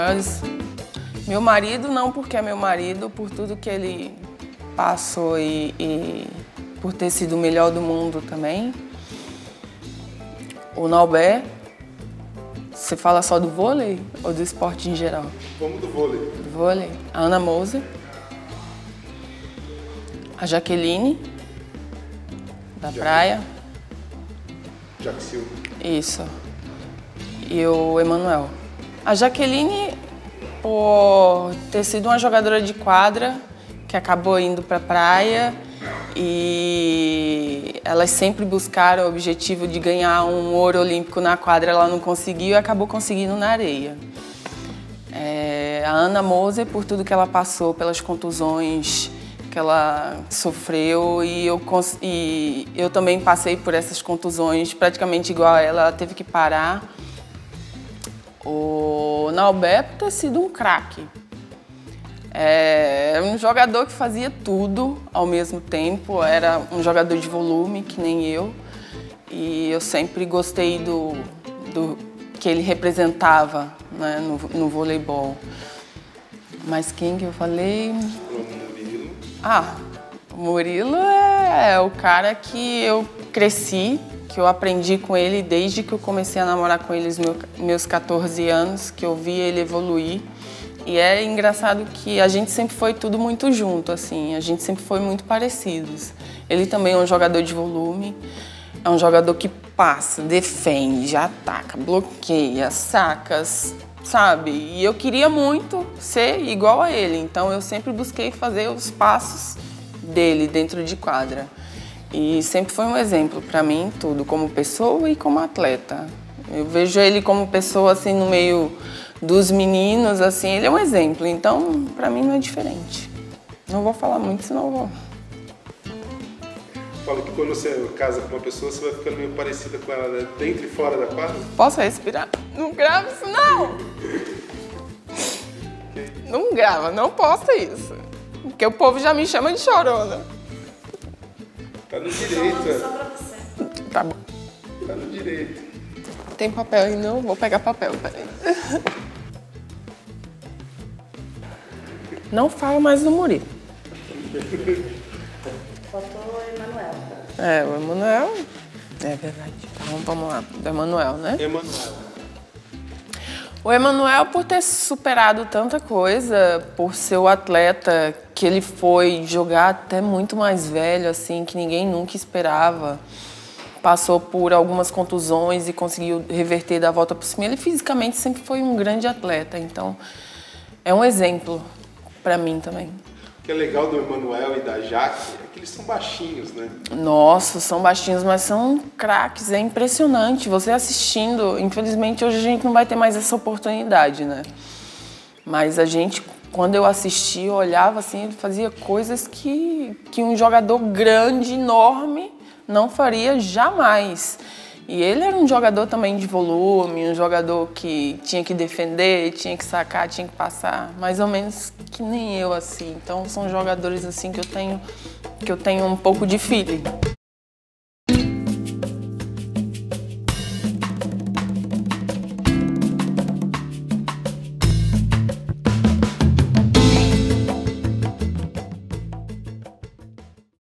maiores... Meu marido, não porque é meu marido, por tudo que ele passou e por ter sido o melhor do mundo também. O Naubé. Você fala só do vôlei ou do esporte em geral? Vamos do vôlei. Do vôlei. A Ana Moser. A Jaqueline, da praia. Jaque Silva. Isso. E o Emanuel. A Jaqueline, por ter sido uma jogadora de quadra, que acabou indo para a praia, e elas sempre buscaram o objetivo de ganhar um ouro olímpico na quadra, ela não conseguiu e acabou conseguindo na areia. A Ana Moser, por tudo que ela passou, pelas contusões que ela sofreu, e eu também passei por essas contusões praticamente igual a ela teve que parar. O Naubé por ter sido um craque. É um jogador que fazia tudo ao mesmo tempo, era um jogador de volume, que nem eu, e eu sempre gostei do que ele representava, né, no voleibol. Mas quem que eu falei? O Murilo é o cara que eu cresci, que eu aprendi com ele desde que eu comecei a namorar com ele, meus 14 anos, que eu vi ele evoluir. E é engraçado que a gente sempre foi tudo muito junto, assim, a gente sempre foi muito parecidos. Ele também é um jogador de volume, é um jogador que passa, defende, ataca, bloqueia, saca, sabe? E eu queria muito ser igual a ele, então eu sempre busquei fazer os passos dele dentro de quadra. E sempre foi um exemplo para mim em tudo, como pessoa e como atleta. Eu vejo ele como pessoa, assim, no meio dos meninos, assim, ele é um exemplo. Então, para mim, não é diferente. Não vou falar muito, senão eu vou... Fala que quando você casa com uma pessoa, você vai ficando meio parecida com ela, né? Dentro e fora da quadra. Posso respirar? Não grava isso, não! Não grava, não posta isso. Porque o povo já me chama de chorona. Tá no direito. Só pra você. Tá bom. Tá no direito. Tem papel aí, não? Vou pegar papel, peraí. Não falo mais do Murilo. Faltou o Emanuel. O Emanuel. É verdade. Então vamos lá. Do Emanuel, né? Emanuel. O Emanuel, por ter superado tanta coisa, por ser o atleta que ele foi, jogar até muito mais velho, assim, que ninguém nunca esperava. Passou por algumas contusões e conseguiu reverter da volta por cima. Ele fisicamente sempre foi um grande atleta, então é um exemplo para mim também. O que é legal do Emanuel e da Jaque é que eles são baixinhos, né? Nossa, são baixinhos, mas são craques, é impressionante. Você assistindo, infelizmente hoje a gente não vai ter mais essa oportunidade, né? Mas a gente, quando eu assisti, eu olhava assim, ele fazia coisas que um jogador grande, enorme, não faria jamais. E ele era um jogador também de volume, um jogador que tinha que defender, tinha que sacar, tinha que passar, mais ou menos que nem eu, assim. Então são jogadores assim que eu tenho um pouco de feeling.